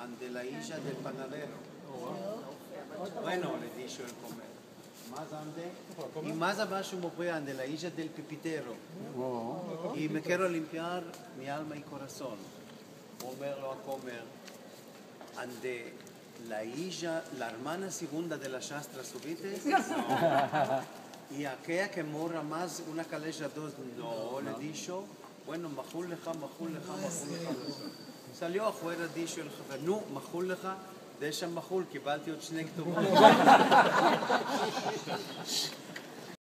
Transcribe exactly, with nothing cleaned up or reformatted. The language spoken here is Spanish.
ante la hija del panadero. Bueno, le dijo el comer. Más ante, y más abajo murió ante la hija del pipitero. Y me quiero limpiar mi alma y corazón. Comerlo a comer ante la hija, la hermana segunda de la Shastra Subites. Y aquella que morra más una calella dos, no, le dijo, bueno, mahul leja, mahul leja, mahul leja. Salió afuera, dijo el jefe, no, mahul leja, deja mahul, קיבלתי עוד שני כתובות.